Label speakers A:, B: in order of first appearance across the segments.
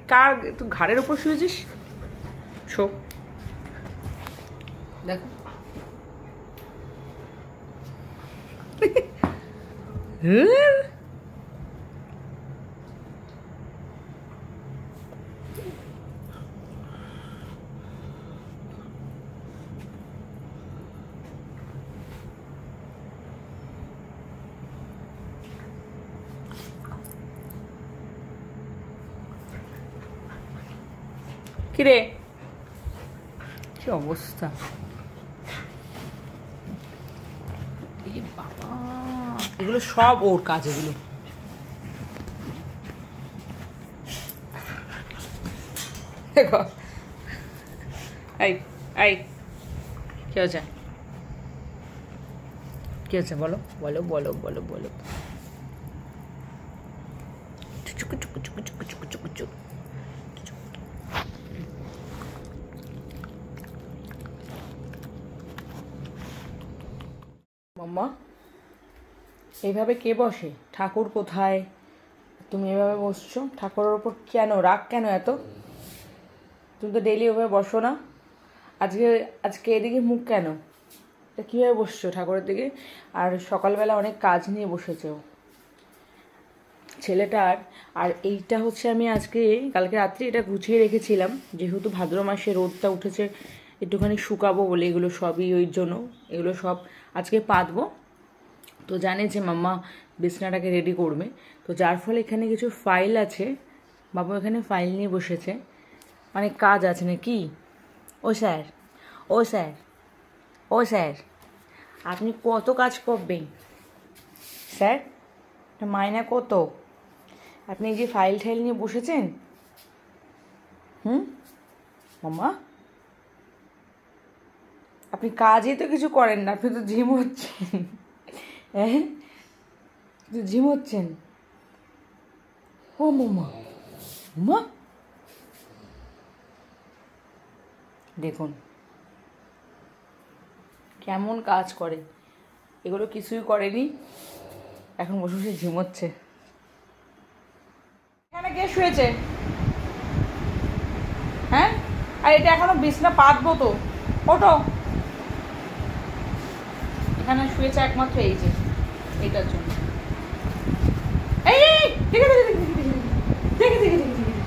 A: কার তুই ঘাড়ের উপর শুয়েছিস? শো দেখো কিরে কি অবস্থা? বাবা এগুলো সব ওর কাজ, এগুলো দেখো। এই এই কি হচ্ছে? কি হচ্ছে বলো বলো বলো বলো বলো। চুকু চুকু চুকু চুকু চুকু চুকু চুকু। মাম্মা এইভাবে কে বসে? ঠাকুর কোথায়? তুমি এভাবে বসছো, ঠাকুরের ওপর কেন রাগ? কেন এত? তুমি তো ডেইলি ওভাবে বসো না, আজকে আজকে এদিকে মুখ কেন? এটা কীভাবে বসছো ঠাকুরের দিকে? আর সকালবেলা অনেক কাজ নিয়ে বসেছে ও ছেলেটার। আর এইটা হচ্ছে আমি আজকে কালকে রাত্রে এটা গুছিয়ে রেখেছিলাম, যেহেতু ভাদ্র মাসে রোদটা উঠেছে একটুখানি শুকাবো বলে, এগুলো সবই ওই জন্য এগুলো সব আজকে পাতবো। তো জানে যে মাম্মা বিছনাটাকে রেডি করবে, তো যার ফলে এখানে কিছু ফাইল আছে, বাবু এখানে ফাইল নিয়ে বসেছে, অনেক কাজ আছে নাকি? ও স্যার, ও স্যার, ও স্যার, আপনি কত কাজ করবেন স্যার? মাইনা কত? আপনি এই যে ফাইল ঠাইল নিয়ে বসেছেন, মাম্মা আপনি কাজই তো কিছু করেন না, আপনি তো জিম হচ্ছেন। হ্যাঁ জিম হচ্ছেন। ও মাম্মা, মাম্মা দেখুন কেমন কাজ করে, এগুলো কিছুই করেনি, এখন বসে বসে ঝিমোচ্ছে। এখানে কে শুয়েছে? হ্যাঁ, আর এটা এখনো বিছনা পাতবো তো, ওটো। এখানে শুয়েছে একমাত্র এই যে এইটার জন্য। এই দেখে দেখে দেখে দেখে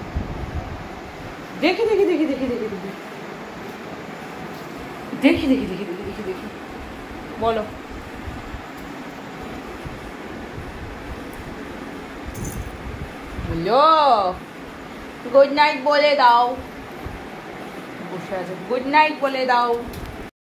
A: দেখে দেখে দেখে দেখে দেখে দেখে দেখে দেখি দেখি দেখি দেখি দেখি দেখি বলো। হ্যালো, গুড নাইট বলে দাও। বসে আছে, গুড নাইট বলে দাও।